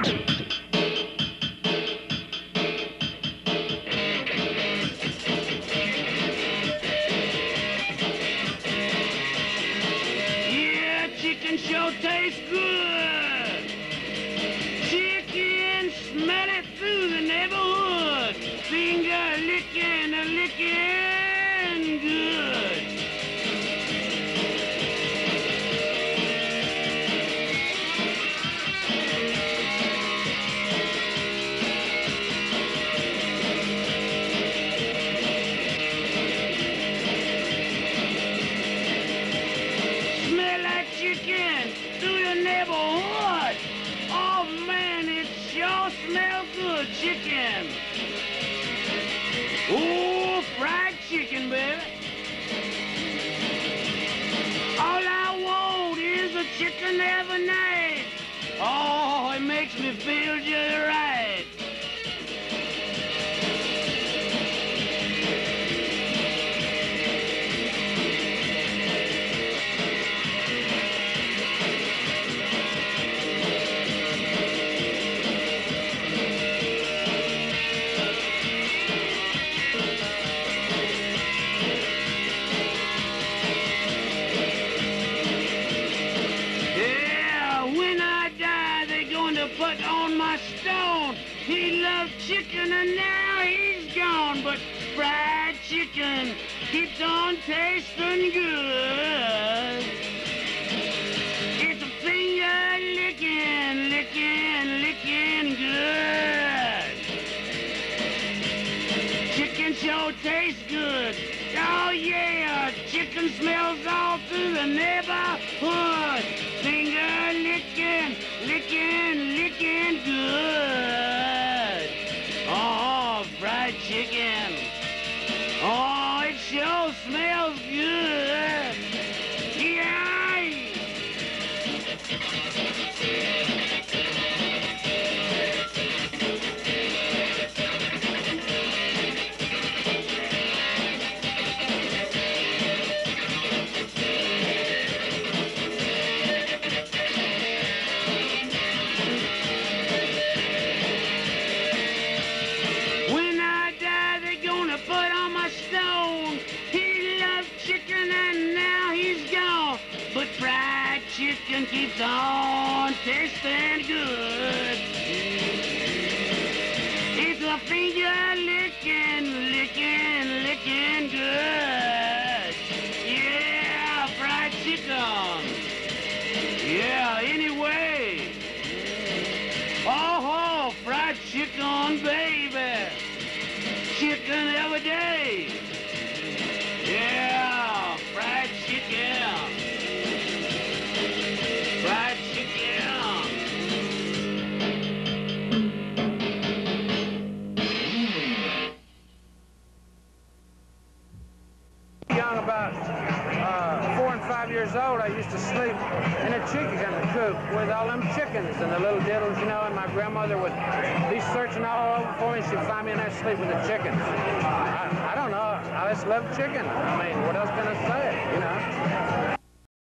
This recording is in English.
Yeah, chicken sure tastes good. Chicken, smell it through the neighborhood. Finger licking, licking good. Smell that chicken through the neighborhood. Oh man, it sure smells good, chicken. Ooh, fried chicken, baby. All I want is a chicken every night. Oh, it makes me feel just right. Yeah, when I die, they're going to put on my stone. He loved chicken and now he's gone, but fried chicken keeps on tasting good. It's a finger licking, licking, licking good. Chicken sure tastes good. Oh yeah, chicken smells all through the neighborhood. Finger licking, licking, licking good. Oh, fried chicken. Oh, it sure smells good. Yeah. When I die, they're gonna put on my stone. He loved chicken and now he's gone. But fried chicken keeps on tasting good. It's a finger licking, licking, licking good. Yeah, fried chicken. Yeah, anyway. Oh, fried chicken, baby. Chicken every day. Yeah, fried chicken. Fried chicken. Young, about 4 and 5 years old, I used to sleep in a chicken coop with all them chickens and the little diddles, you know, and my grandmother would be searching all over for me. She'd find me in there sleep with the chickens. I don't know. I just love chicken. I mean, what else can I say, you know?